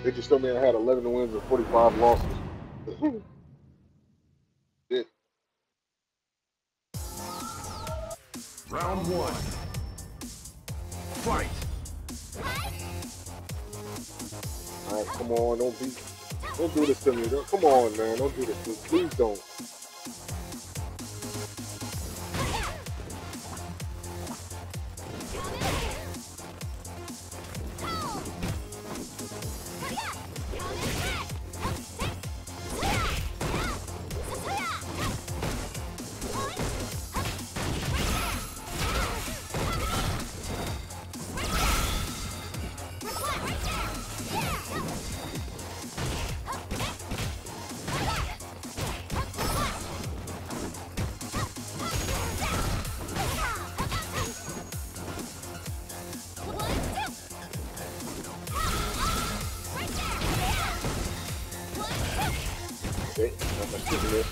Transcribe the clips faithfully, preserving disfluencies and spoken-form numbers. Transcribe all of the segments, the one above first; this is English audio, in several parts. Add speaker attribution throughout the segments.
Speaker 1: They just told me I had eleven wins and forty-five losses. Shit.
Speaker 2: Round one. Fight.
Speaker 1: All right, come on, don't be, don't do this to me. Don't, come on, man, don't do this to me. Please don't. Okay, I'm not shooting this.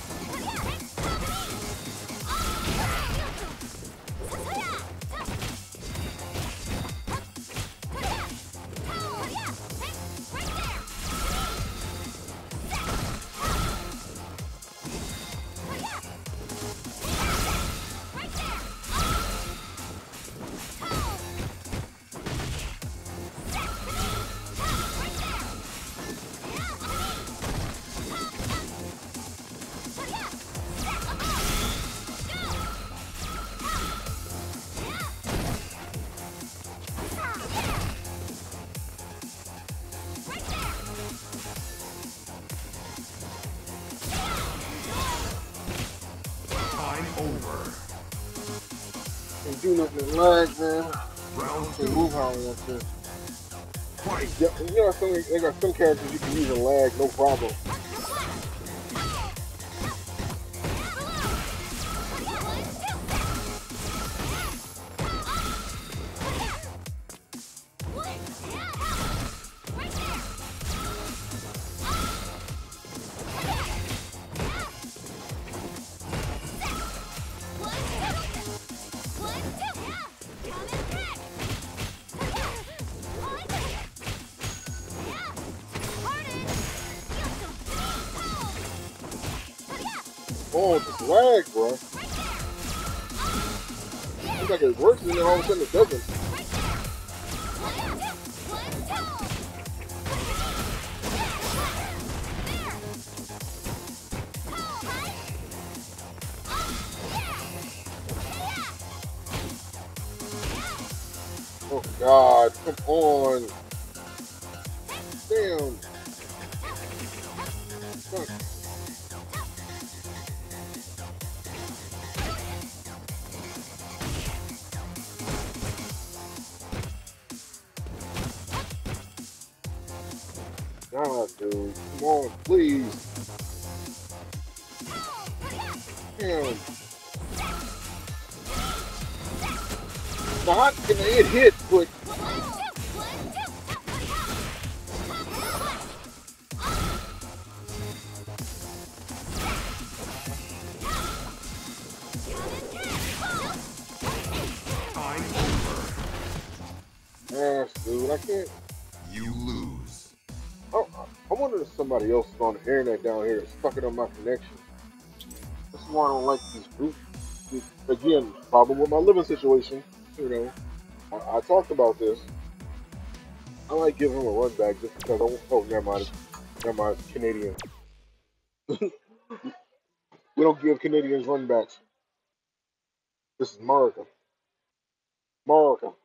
Speaker 2: Over.
Speaker 1: Can't do nothing in lag, man.
Speaker 2: Round
Speaker 1: Can't move how I want to.
Speaker 2: Fight.
Speaker 1: Yeah, you know, some, they got some characters you can use in lag, no problem. Oh, this lag, bro. Seems like it works and then all of a sudden it doesn't. Oh God, come on. Damn. Fuck. God, dude. Come on, please. Damn. Now, how can it hit, but...
Speaker 2: Time over.
Speaker 1: Yes, dude, I can't...
Speaker 2: You lose.
Speaker 1: Oh, I wonder if somebody else is on the internet down here that's fucking up my connection. This is why I don't like these groups. Again, problem with my living situation. You know, I, I talked about this. I like giving him a run back just because I won't. Oh, never mind. Never mind. It's Canadian. We don't give Canadians run backs. This is America. America.